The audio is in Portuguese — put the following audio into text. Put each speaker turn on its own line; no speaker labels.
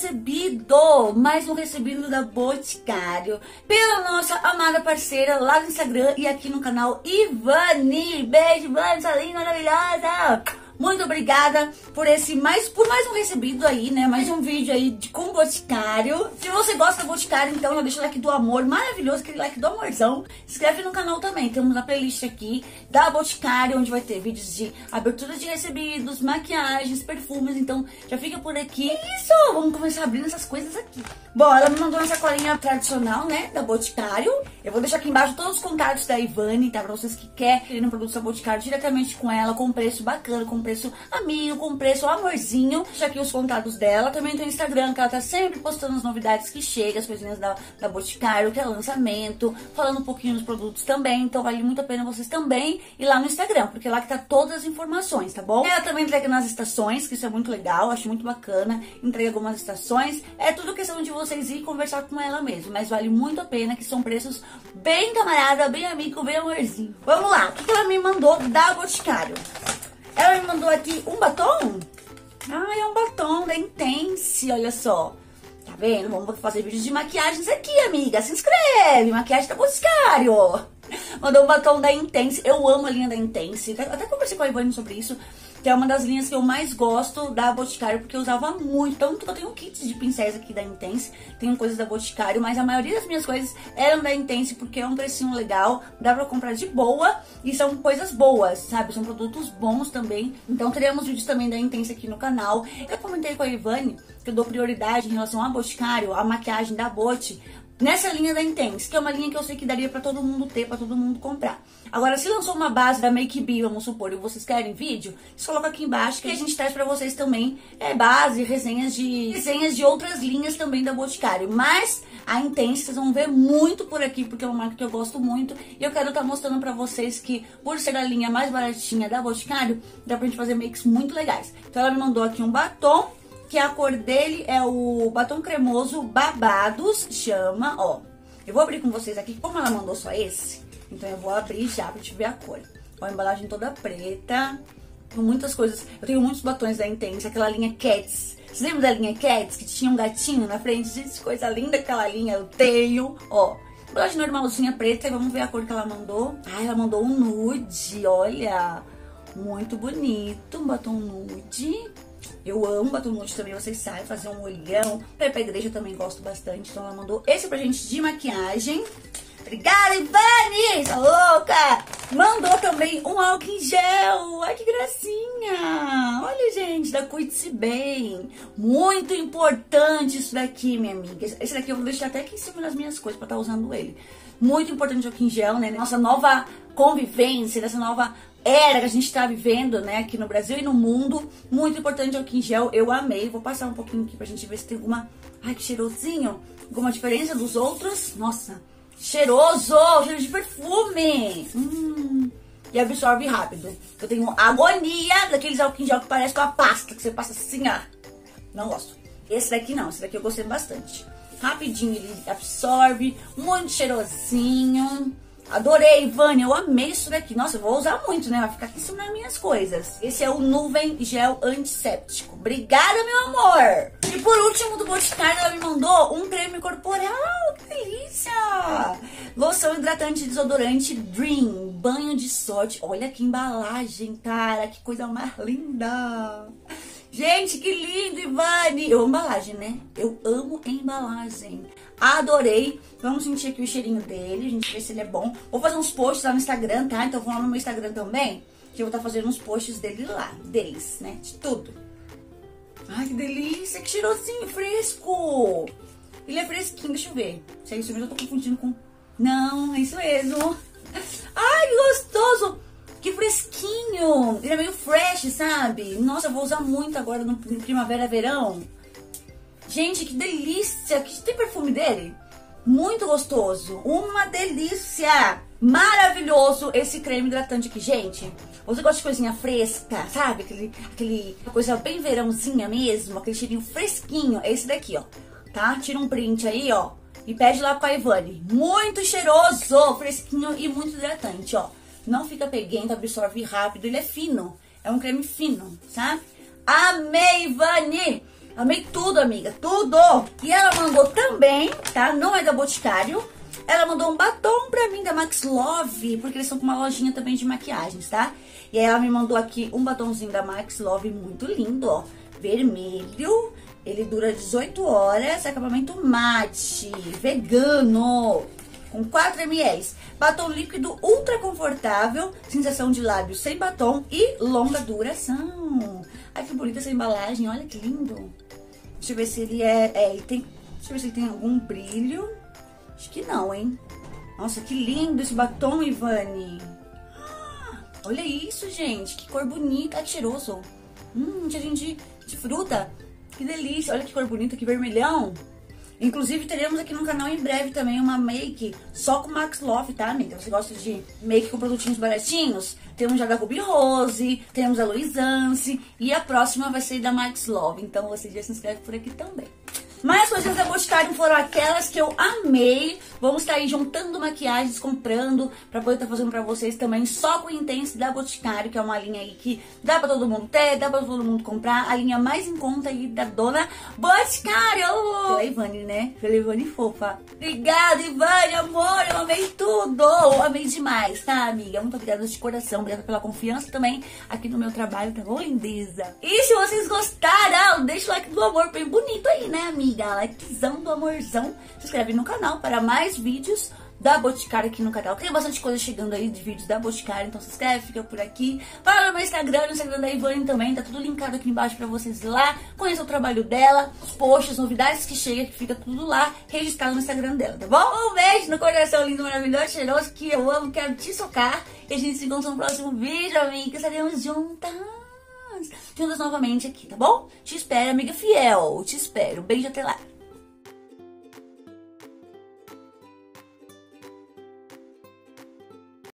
mais um recebido da Boticário, pela nossa amada parceira lá no Instagram e aqui no canal, Ivani. Beijo, Ivani, sua linda, maravilhosa. Muito obrigada por mais um recebido aí, né? Mais um vídeo aí com o Boticário. Se você gosta do Boticário, então já deixa o like do amor maravilhoso, aquele like do amorzão. Se inscreve no canal também. Temos a playlist aqui da Boticário, onde vai ter vídeos de abertura de recebidos, maquiagens, perfumes. Então já fica por aqui. Isso! Vamos começar abrindo essas coisas aqui. Bom, ela me mandou uma sacolinha tradicional, né? Da Boticário. Eu vou deixar aqui embaixo todos os contatos da Ivani, tá? Pra vocês que querem um produto da Boticário diretamente com ela, com preço bacana, com preço amigo, com preço amorzinho. Deixa aqui os contatos dela. Também tem o Instagram, que ela tá sempre postando as novidades que chegam, as coisinhas da Boticário, que é lançamento, falando um pouquinho dos produtos também. Então vale muito a pena vocês também ir lá no Instagram, porque lá que tá todas as informações, tá bom? Ela também entrega nas estações, que isso é muito legal, acho muito bacana. Entrega algumas estações. É tudo questão de vocês ir conversar com ela mesmo, mas vale muito a pena, que são preços bem camarada, bem amigo, bem amorzinho. Vamos lá, o que ela me mandou da Boticário? Ela me mandou aqui um batom. Ah, é um batom da Intense, olha só. Tá vendo? Vamos fazer vídeos de maquiagens aqui, amiga. Se inscreve, maquiagem da Boticário. Mandou um batom da Intense. Eu amo a linha da Intense. Até conversei com a Ivani sobre isso, que é uma das linhas que eu mais gosto da Boticário, porque eu usava muito. Tanto que eu tenho kits de pincéis aqui da Intense, tenho coisas da Boticário, mas a maioria das minhas coisas eram da Intense, porque é um precinho legal, dá pra comprar de boa, e são coisas boas, sabe? São produtos bons também. Então teremos vídeos também da Intense aqui no canal. Eu comentei com a Ivani que eu dou prioridade em relação à Boticário, a maquiagem da Boti, nessa linha da Intense, que é uma linha que eu sei que daria pra todo mundo ter, pra todo mundo comprar. Agora, se lançou uma base da Make Be, vamos supor, e vocês querem vídeo, você coloca aqui embaixo que a gente traz pra vocês também base, resenhas de outras linhas também da Boticário. Mas a Intense vocês vão ver muito por aqui, porque é uma marca que eu gosto muito. E eu quero estar mostrando pra vocês que, por ser a linha mais baratinha da Boticário, dá pra gente fazer makes muito legais. Então ela me mandou aqui um batom, que a cor dele é o batom cremoso Babados, chama, ó. Eu vou abrir com vocês aqui, como ela mandou só esse, então eu vou abrir já pra gente ver a cor. Ó, a embalagem toda preta, com muitas coisas. Eu tenho muitos batons da Intense, aquela linha Cats. Vocês lembram da linha Cats, que tinha um gatinho na frente? Gente, coisa linda aquela linha, eu tenho, ó. Embalagem normalzinha preta, e vamos ver a cor que ela mandou. Ah, ela mandou um nude, olha, muito bonito, um batom nude. Eu amo batom nude também, vocês sabem, fazer um olhão. Pra ir pra igreja eu também gosto bastante. Então ela mandou esse pra gente de maquiagem. Obrigada, Ivani! Tá louca! Mandou também um álcool em gel. Ai, que gracinha! Olha, gente, da Cuide-se Bem. Muito importante isso daqui, minha amiga. Esse daqui eu vou deixar até aqui em cima das minhas coisas pra estar usando ele. Muito importante o álcool em gel, né? Nossa nova convivência, nessa nova era que a gente tá vivendo, né, aqui no Brasil e no mundo. Muito importante o álcool em gel, eu amei. Vou passar um pouquinho aqui pra gente ver se tem alguma... Ai, que cheirosinho! Alguma diferença dos outros? Nossa, cheiroso! Cheiro de perfume! E absorve rápido. Eu tenho agonia daqueles álcool em gel que parece com a pasta, que você passa assim, ó. Não gosto. Esse daqui não, esse daqui eu gostei bastante. Rapidinho ele absorve, muito cheirosinho. Adorei, Ivani, eu amei isso daqui. Nossa, eu vou usar muito, né? Vai ficar aqui em cima das minhas coisas. Esse é o Nuvem Gel Antisséptico. Obrigada, meu amor! E por último, do Boticário, ela me mandou um creme corporal. Que delícia! Loção hidratante desodorante Dream. Banho de sorte. Olha que embalagem, cara. Que coisa mais linda. Gente, que lindo, Ivani! Eu amo embalagem, né? Eu amo embalagem. Adorei. Vamos sentir aqui o cheirinho dele, a gente vê se ele é bom. Vou fazer uns posts lá no Instagram, tá? Então vão lá no meu Instagram também, que eu vou estar fazendo uns posts dele lá, deles, né? De tudo. Ai, que delícia, que cheirosinho fresco. Ele é fresquinho, deixa eu ver. Se é isso mesmo, eu tô confundindo com... Não, é isso mesmo. Ai, que gostoso. Que fresquinho. Ele é meio fresh, sabe? Nossa, eu vou usar muito agora no primavera, verão. Gente, que delícia! Que tem perfume dele? Muito gostoso. Uma delícia! Maravilhoso esse creme hidratante aqui, gente. Você gosta de coisinha fresca, sabe? Aquele coisa bem verãozinha mesmo, aquele cheirinho fresquinho. É esse daqui, ó. Tá? Tira um print aí, ó. E pede lá pra Ivani. Muito cheiroso, fresquinho e muito hidratante, ó. Não fica peguento, absorve rápido. Ele é fino. É um creme fino, sabe? Amei, Ivani! Amei tudo, amiga, tudo! E ela mandou também, tá? Não é da Boticário. Ela mandou um batom pra mim da Max Love, porque eles estão com uma lojinha também de maquiagens, tá? E aí ela me mandou aqui um batomzinho da Max Love muito lindo, ó. Vermelho, ele dura 18 horas, acabamento mate, vegano, com 4 ml. Batom líquido ultra confortável, sensação de lábios sem batom e longa duração. Ai, que bonita essa embalagem, olha que lindo. Deixa eu ver se ele deixa eu ver se ele tem algum brilho. Acho que não, hein? Nossa, que lindo esse batom, Ivani. Olha isso, gente. Que cor bonita. Ai, que cheiroso. Cheirinho de fruta. Que delícia. Olha que cor bonita, que vermelhão. Inclusive, teremos aqui no canal em breve também uma make só com Max Love, tá, amiga? Você gosta de make com produtinhos baratinhos? Temos já da Ruby Rose, temos a Luisance e a próxima vai ser da Max Love. Então, você já se inscreve por aqui também. Mais coisas da Boticário foram aquelas que eu amei. Vamos estar aí juntando maquiagens, comprando, pra poder estar fazendo pra vocês também só com o Intense da Boticário, que é uma linha aí que dá pra todo mundo ter, dá pra todo mundo comprar. A linha mais em conta aí da dona Boticário. Pela Ivani, né? Pela Ivani fofa. Obrigada, Ivani, amor, eu amei tudo. Eu amei demais, tá, amiga? Muito obrigada de coração, obrigada pela confiança também aqui no meu trabalho, tá bom, lindeza? E se vocês gostaram, deixa o like do amor bem bonito aí, né, amiga? Likezão do amorzão. Se inscreve no canal para mais vídeos da Boticário aqui no canal. Tem bastante coisa chegando aí de vídeos da Boticário, então se inscreve, fica por aqui. Para no meu Instagram, no Instagram da Ivani também, tá tudo linkado aqui embaixo pra vocês ir lá. Conheça o trabalho dela, os posts, novidades que chegam, que fica tudo lá registrado no Instagram dela, tá bom? Um beijo no coração lindo, maravilhoso, cheiroso, que eu amo, quero te socar. E a gente se encontra no próximo vídeo, amiga, estaremos juntas novamente aqui, tá bom? Te espero, amiga fiel. Te espero. Beijo, até lá.